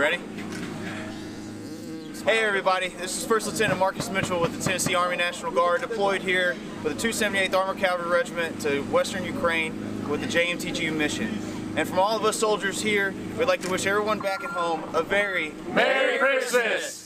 ready? Hey everybody, this is First Lieutenant Marcus Mitchell with the Tennessee Army National Guard, deployed here with the 278th Armored Cavalry Regiment to Western Ukraine with the JMTGU mission. And from all of us soldiers here, we'd like to wish everyone back at home a very Merry Christmas!